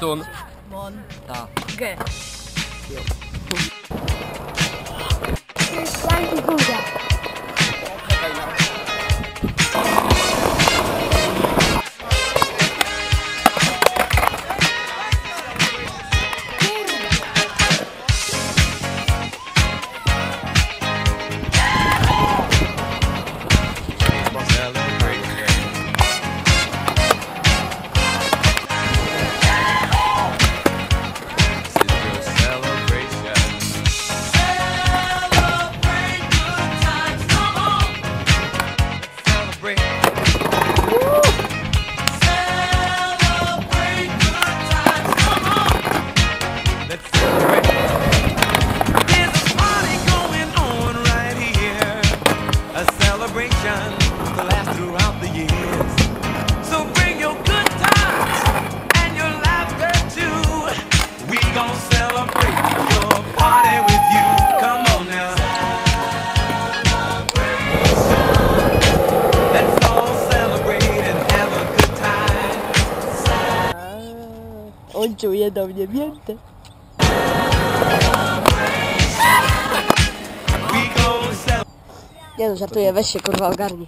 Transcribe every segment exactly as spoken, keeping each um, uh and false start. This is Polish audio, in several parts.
Sun. Mon. Ta. G. To last throughout the years. So bring your good times and your laughter too. We gon' celebrate your party with you. Come on now. Let's all celebrate and have a good time. On czuje do mnie miętę. Nie no, żartuję, weź się kurwa ogarnij.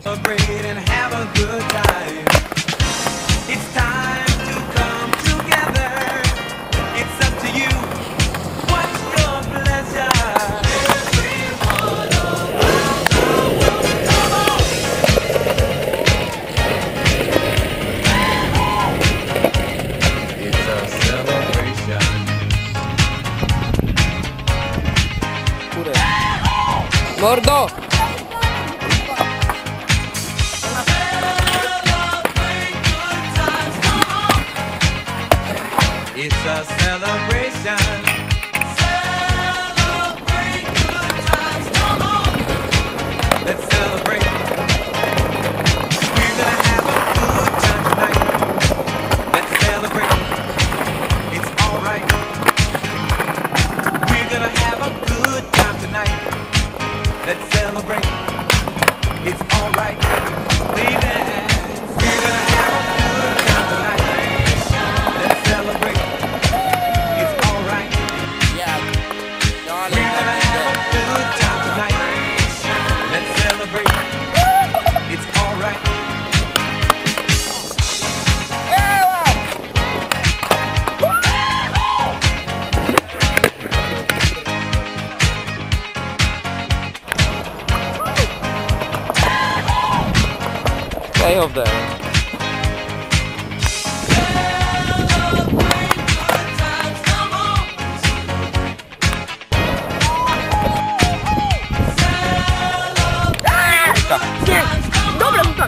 Mordo! It's a celebration. Celebrate good times, come on. Let's celebrate. We're gonna have a good time tonight. Let's celebrate. It's alright. We're gonna have a good time tonight. Let's celebrate. It's alright. Baby. We're gonna have a good time tonight. Let's celebrate. Stay off there. Dobra, rukami.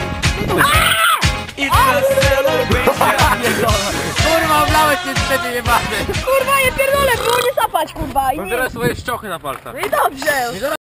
Kurwa, oblałeś się wtedy jebany. Kurwa, nie pierdolę, było nie zapać, kurwa. I Mam nie... teraz swoje szczochy na palcach. No i dobrze.